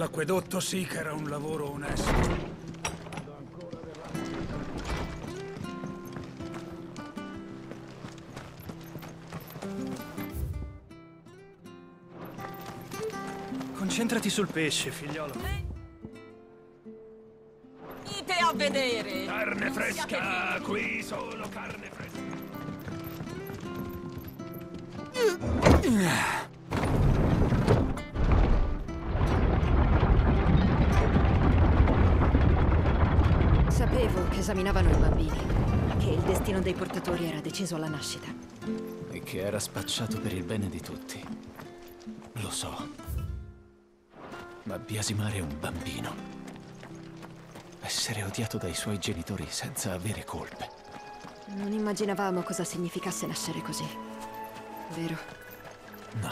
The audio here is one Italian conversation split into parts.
Quell'acquedotto sì che era un lavoro onesto. Concentrati sul pesce, figliolo. Venite a vedere! Carne fresca, qui solo carne fresca. Sapevo che esaminavano i bambini, che il destino dei portatori era deciso alla nascita. E che era spacciato per il bene di tutti. Lo so. Ma biasimare un bambino. Essere odiato dai suoi genitori senza avere colpe. Non immaginavamo cosa significasse nascere così, vero? No.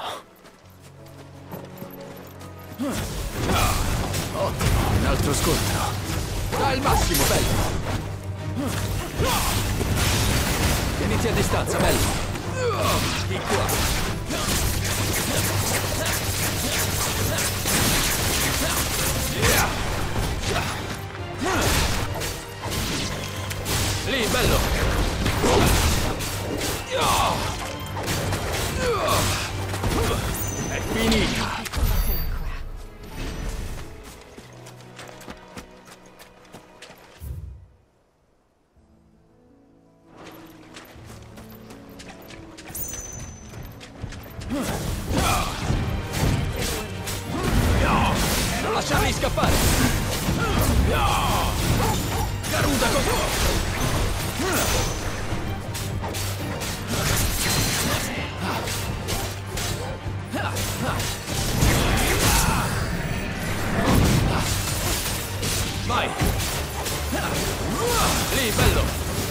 Ottimo, un altro scontro. Dai il massimo, bello. Tieniti a distanza, bello. Di qua. Lì, bello! È finita! Non lasciarli scappare! Garuda con... Vai! Lì, bello!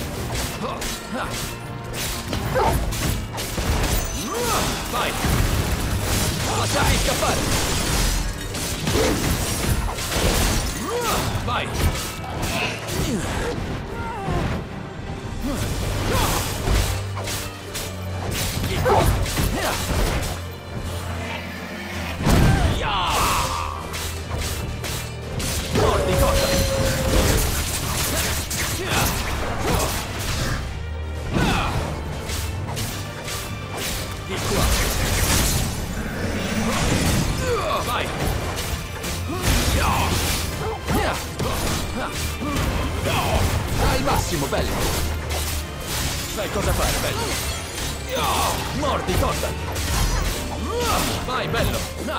Vai! Non lasciarli scappare! Vai! Mordi, cosa? Di qua. Vai. Dai il massimo, bello. Sai cosa fare, bello. Mordi, cosa? Vai, bello.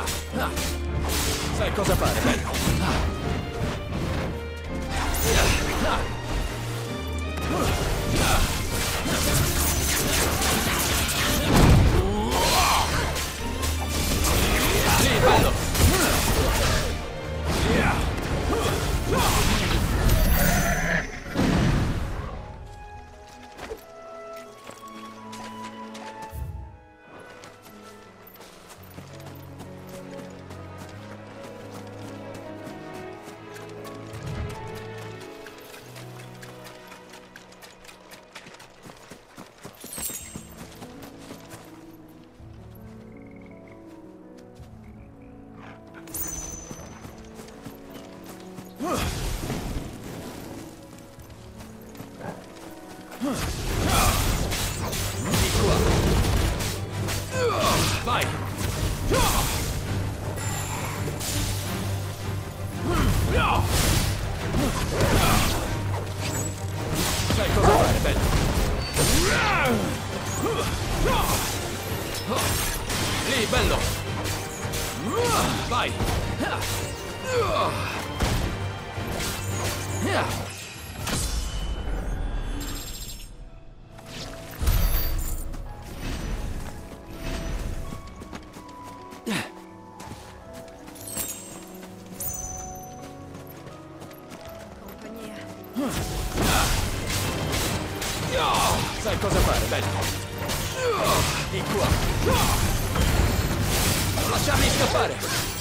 Sai cosa fare, bello. Sì, bello. Vai! Sai cosa fare, bello? Lì, bello! Vai! Sai cosa fare, bello? Di qua. Non lasciarmi scappare.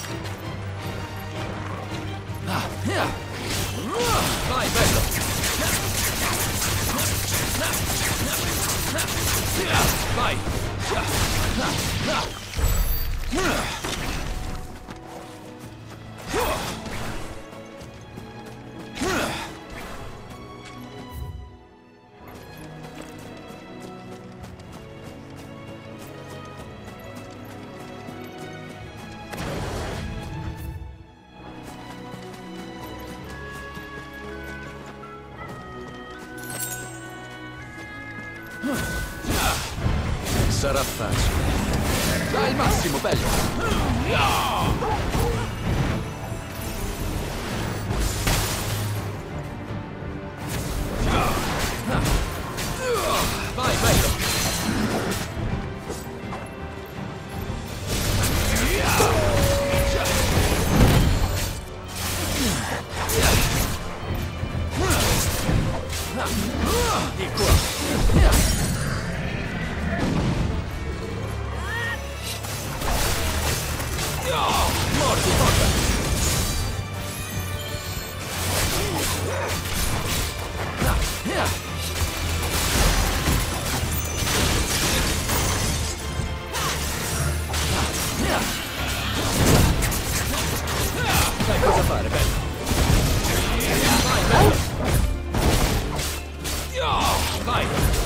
Vai, bello. Vai. Sarà facile. Dai il massimo, bello! Vai, bello! Di qua! Morti, porta! Sai cosa fare, bello? Vai, bello! Vai!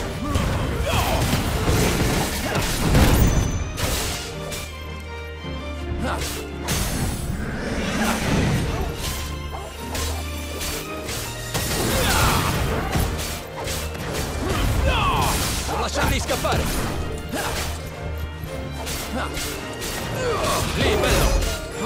Non lasciarli scappare! Lì, bello!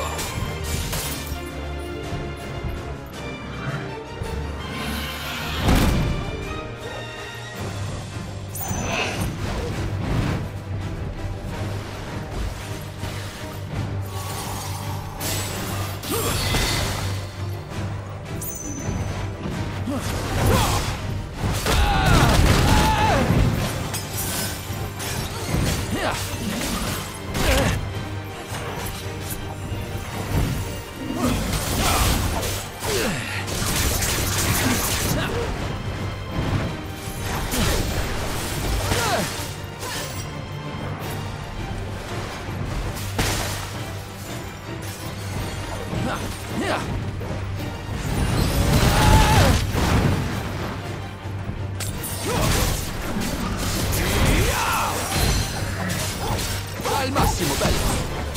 Al massimo, bello!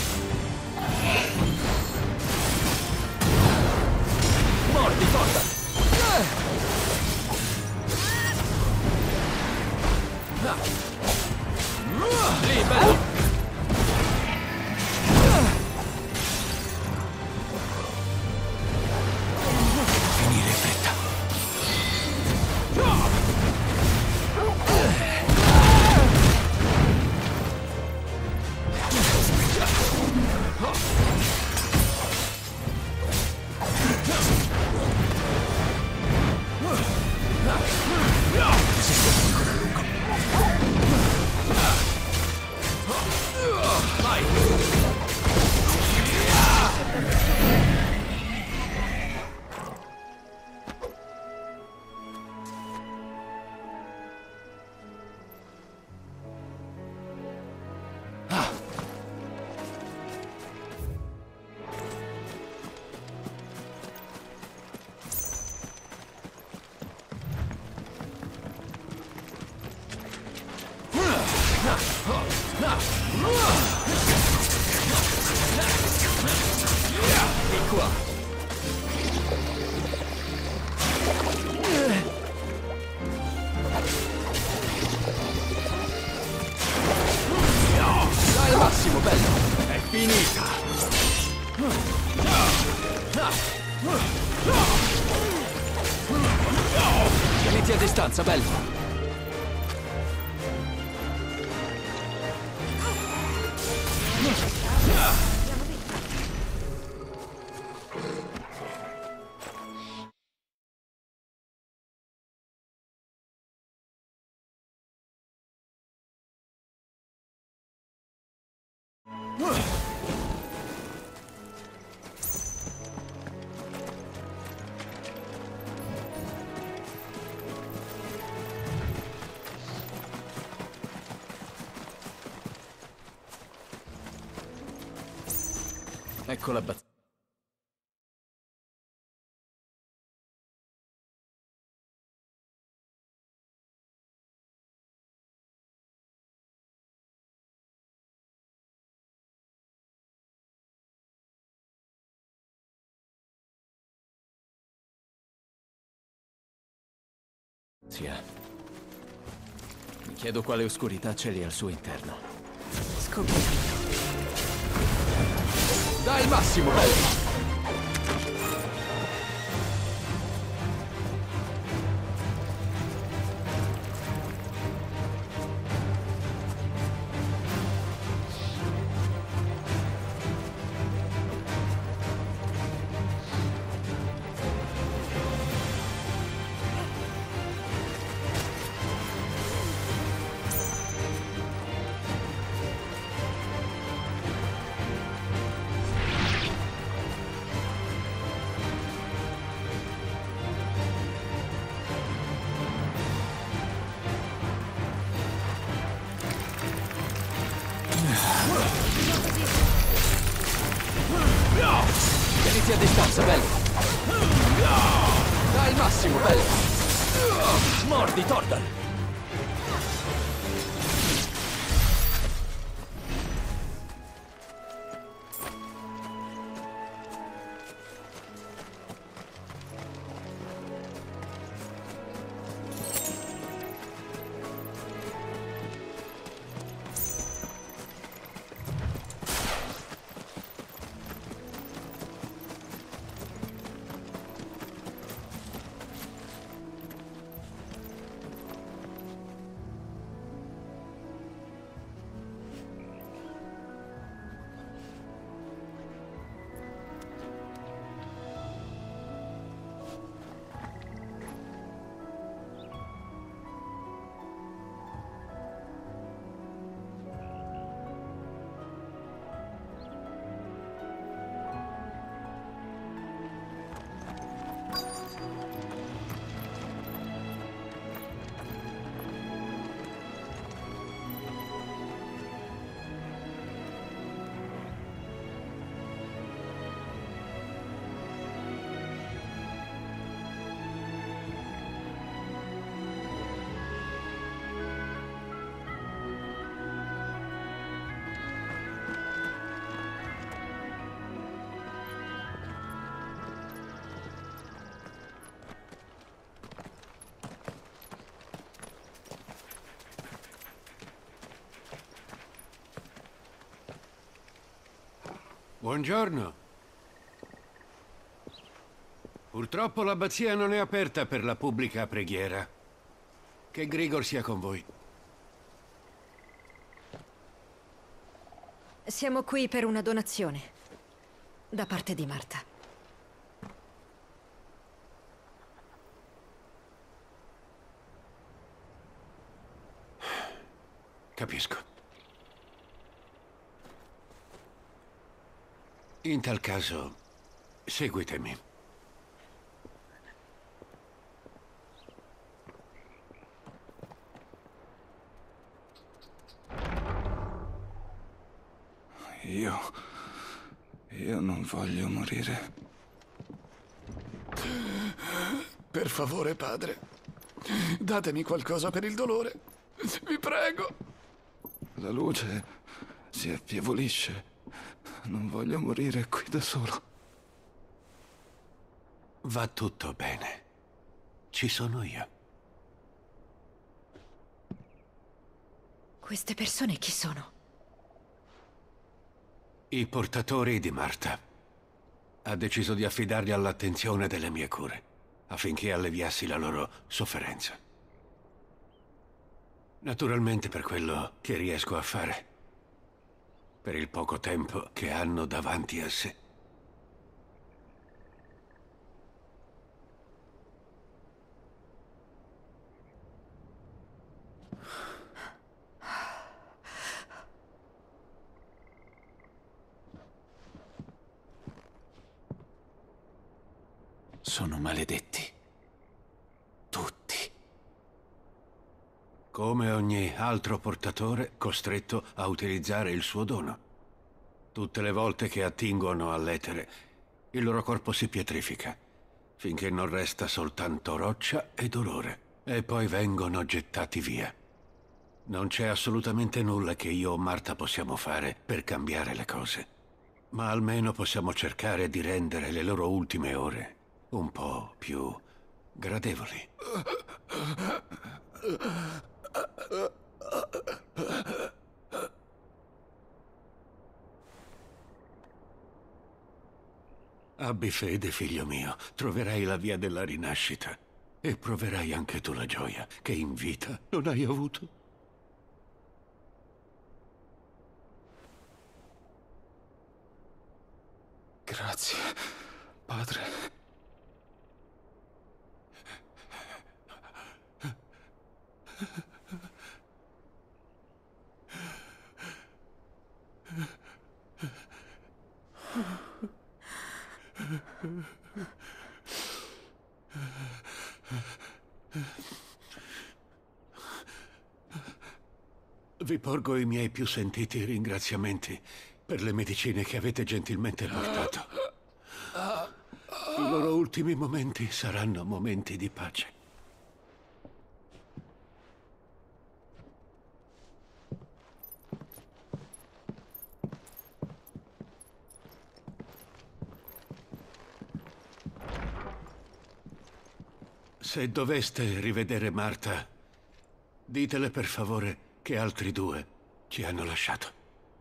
Mordi, forza! Lì, bello! Finire in fretta! Vai! Di qua! Dai al massimo, bello! È finita! Tieniti a distanza, bello! Ecco la battaglia. chiedo quale oscurità c'è al suo interno. Scopriamo. Dai il massimo, bello! Tieniti a distanza, bello! Dai il massimo, bello! Mordi, Torgal! Buongiorno. Purtroppo l'abbazia non è aperta per la pubblica preghiera. Che Grigor sia con voi. Siamo qui per una donazione. Da parte di Marta. Capisco. In tal caso, seguitemi. Io non voglio morire. Per favore, padre. Datemi qualcosa per il dolore. Vi prego. La luce si affievolisce. Non voglio morire qui da solo. Va tutto bene. Ci sono io. Queste persone chi sono? I portatori di Marta. Ha deciso di affidarli all'attenzione delle mie cure, affinché alleviassi la loro sofferenza. Naturalmente per quello che riesco a fare. Per il poco tempo che hanno davanti a sé. Sono maledetti. Tutti. Come ogni altro portatore costretto a utilizzare il suo dono. Tutte le volte che attingono all'etere, il loro corpo si pietrifica, finché non resta soltanto roccia e dolore, e poi vengono gettati via. Non c'è assolutamente nulla che io o Marta possiamo fare per cambiare le cose, ma almeno possiamo cercare di rendere le loro ultime ore un po' più gradevoli. Abbi fede, figlio mio. Troverai la via della rinascita. E proverai anche tu la gioia che in vita non hai avuto. Grazie, padre. Vi porgo i miei più sentiti ringraziamenti per le medicine che avete gentilmente portato. I loro ultimi momenti saranno momenti di pace. Se doveste rivedere Marta, ditele per favore che altri due ci hanno lasciato.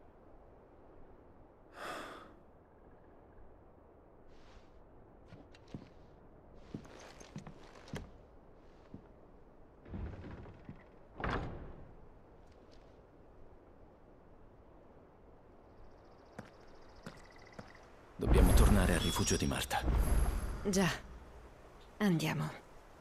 Dobbiamo tornare al rifugio di Marta. Già. Andiamo.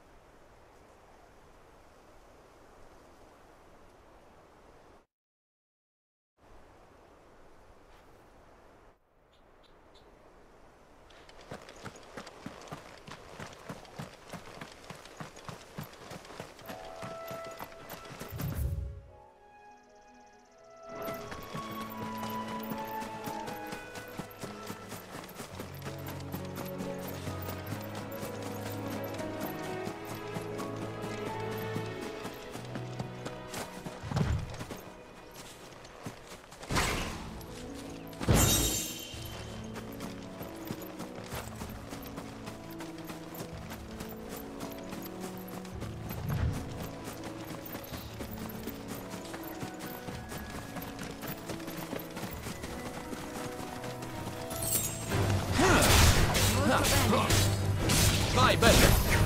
Vai, bello!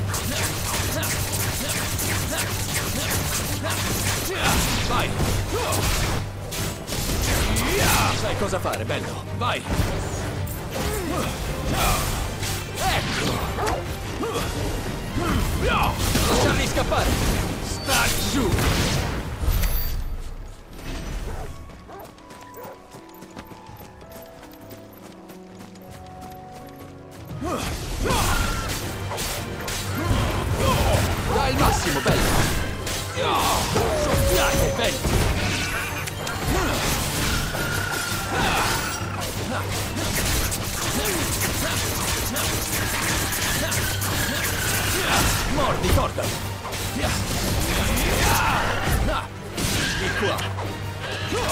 Vai! Sai cosa fare, bello! Vai! Ecco! Lasciarli scappare! Sta giù! Dai il massimo, bello! Soffiate, bello! Mordi, Gordon! Di qua!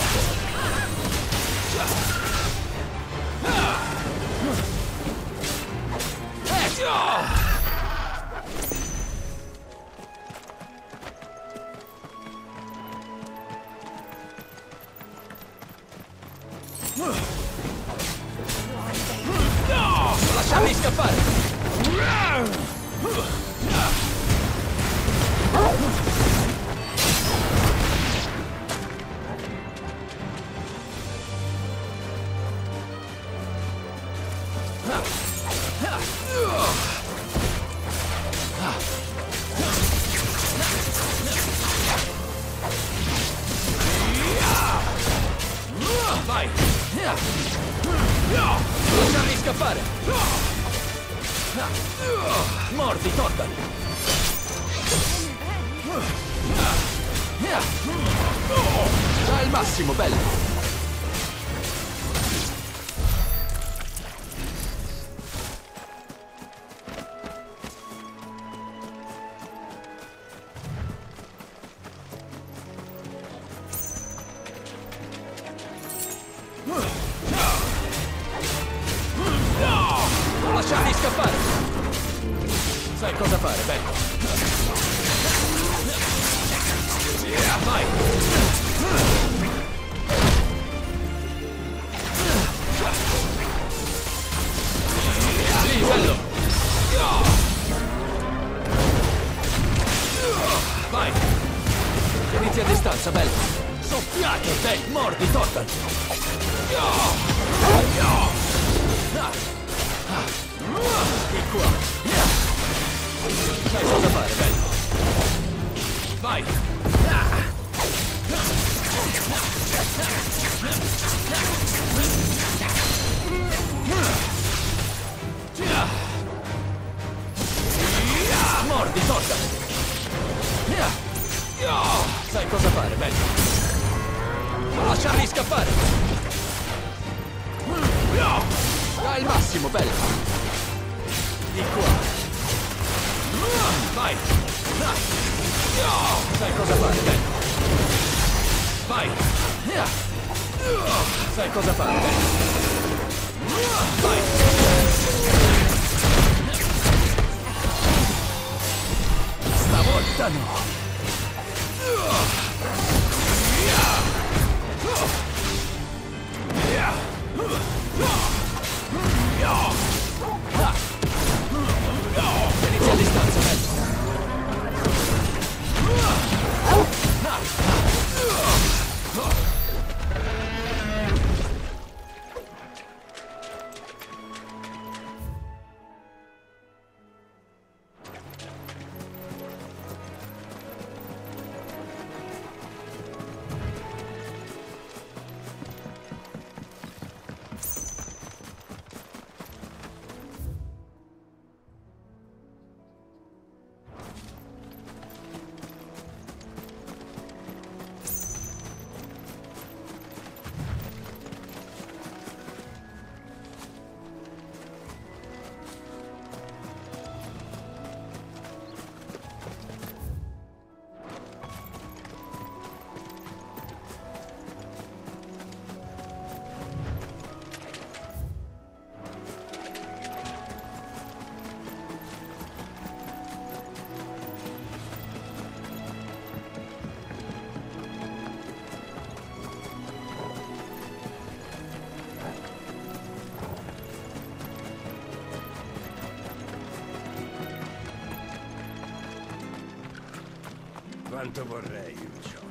Lasciami scappare! Vai! Lasciarli scappare! Mordi, Tordan! Dai il massimo, bello! Lasciarli scappare! Sai cosa fare, bello! Vai! Teniti a distanza, bello. Soffiate, dai, mordi, Thordan. Di qua. Sai cosa fare, bello. Vai. Mordi, Thordan. Sai cosa fare, bello. Non lasciarli scappare. Dai il massimo, bello. Di qua. Vai. Sai cosa fare, bello. Vai. Sai cosa fare, bello. Vai. Stavolta no. Teniti a distanza, bello. Quanto vorrei un gioco.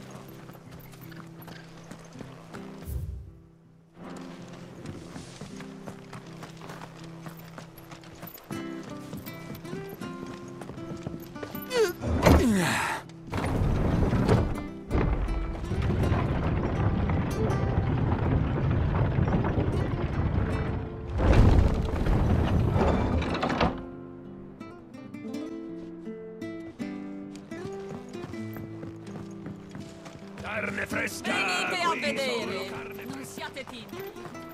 Carne fresca! Venite a qui vedere! solo carne Non siate timidi.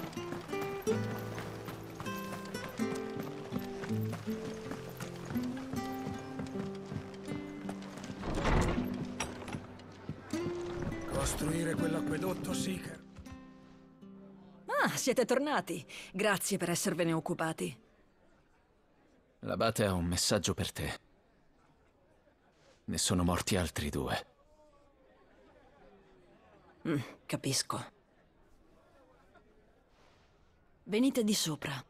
Costruire quell'acquedotto, Seeker. Ah, siete tornati. Grazie per esservene occupati. L'abate ha un messaggio per te. Ne sono morti altri 2. Capisco. Venite di sopra.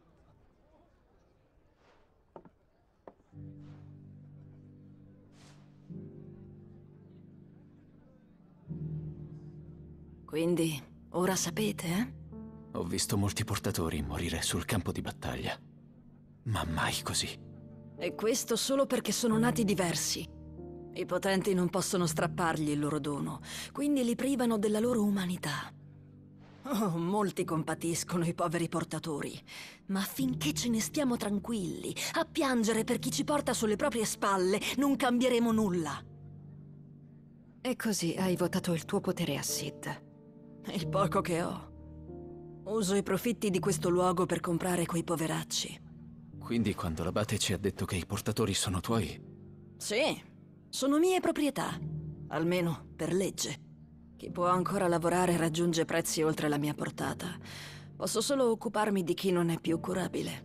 Quindi, ora sapete, eh? Ho visto molti portatori morire sul campo di battaglia. Ma mai così. E questo solo perché sono nati diversi. I potenti non possono strappargli il loro dono, quindi li privano della loro umanità. Oh, molti compatiscono i poveri portatori, ma finché ce ne stiamo tranquilli, a piangere per chi ci porta sulle proprie spalle, non cambieremo nulla. E così hai votato il tuo potere a Sid. Il poco che ho. Uso i profitti di questo luogo per comprare quei poveracci. Quindi quando l'abate ci ha detto che i portatori sono tuoi... Sì, sono mie proprietà, almeno per legge. Chi può ancora lavorare raggiunge prezzi oltre la mia portata. Posso solo occuparmi di chi non è più curabile.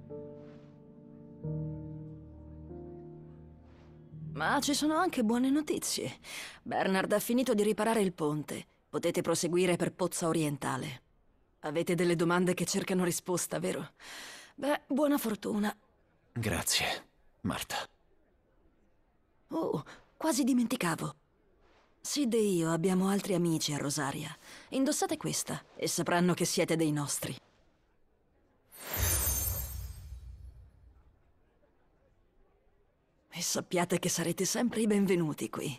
Ma ci sono anche buone notizie. Bernard ha finito di riparare il ponte. Potete proseguire per Pozza Orientale. Avete delle domande che cercano risposta, vero? Beh, buona fortuna. Grazie, Marta. Oh, quasi dimenticavo. Sid e io abbiamo altri amici a Rosaria. Indossate questa e sapranno che siete dei nostri. E sappiate che sarete sempre i benvenuti qui.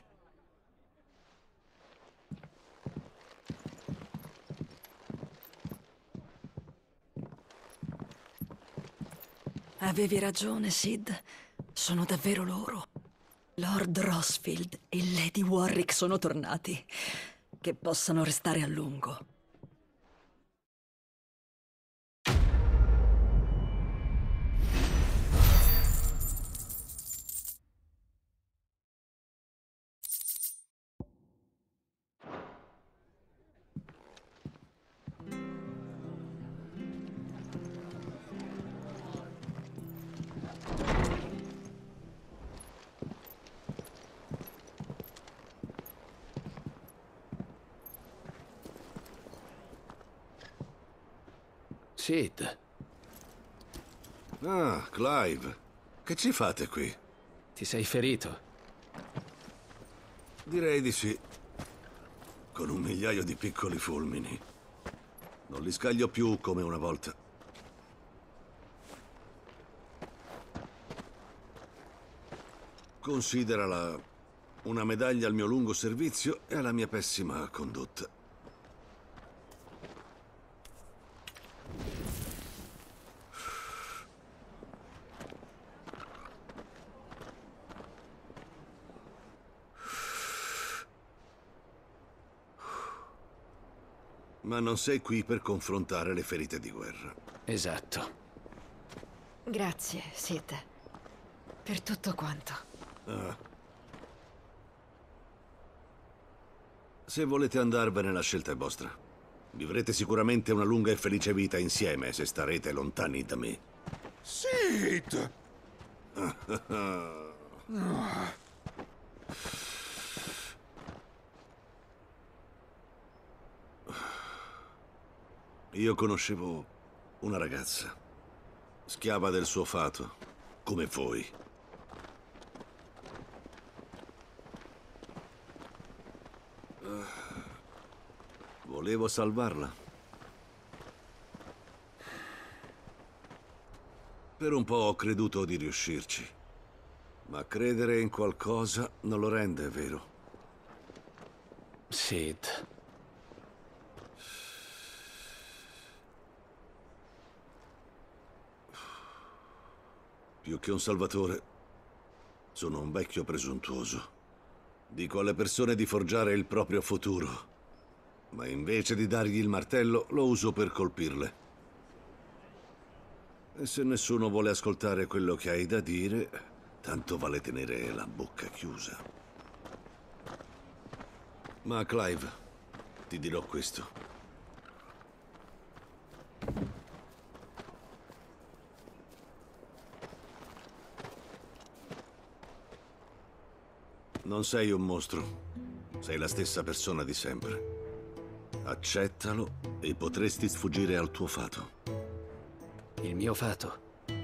Avevi ragione, Sid. Sono davvero loro. Lord Rosfield e Lady Warwick sono tornati. Che possano restare a lungo. Sid, Ah, Clive. Che ci fate qui? ti sei ferito? Direi di sì. Con un migliaio di piccoli fulmini. Non li scaglio più come una volta. Considerala una medaglia al mio lungo servizio e alla mia pessima condotta. Ma non sei qui per confrontare le ferite di guerra. Esatto. Grazie, Sid, per tutto quanto. Se volete andarvene, la scelta è vostra. Vivrete sicuramente una lunga e felice vita insieme se starete lontani da me. Sid! Io conoscevo una ragazza, schiava del suo fato, come voi. Volevo salvarla. Per un po' ho creduto di riuscirci, ma credere in qualcosa non lo rende vero. Sid. Più che un salvatore, sono un vecchio presuntuoso. Dico alle persone di forgiare il proprio futuro, ma invece di dargli il martello, lo uso per colpirle. E se nessuno vuole ascoltare quello che hai da dire, tanto vale tenere la bocca chiusa. Ma Clive, ti dirò questo. Non sei un mostro. Sei la stessa persona di sempre. Accettalo e potresti sfuggire al tuo fato. Il mio fato.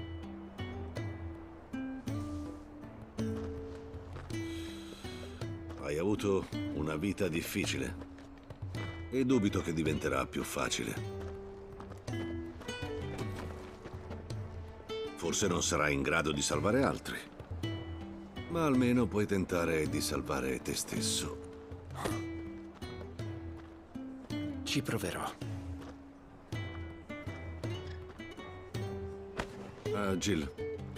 Hai avuto una vita difficile e dubito che diventerà più facile. Forse non sarai in grado di salvare altri, ma almeno puoi tentare di salvare te stesso. Ci proverò. Jill.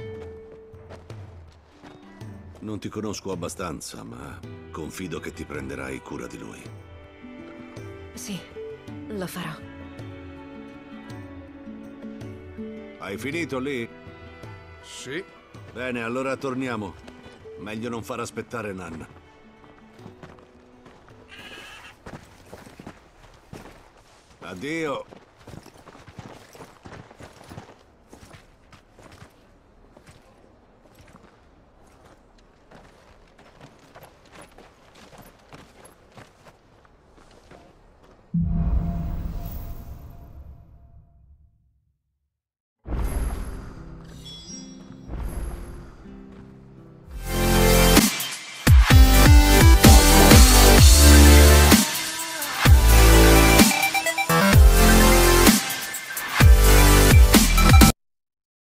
Non ti conosco abbastanza, ma confido che ti prenderai cura di lui. Sì, lo farò. Hai finito lì? Sì. Bene, allora torniamo. Meglio non far aspettare Nan. Addio.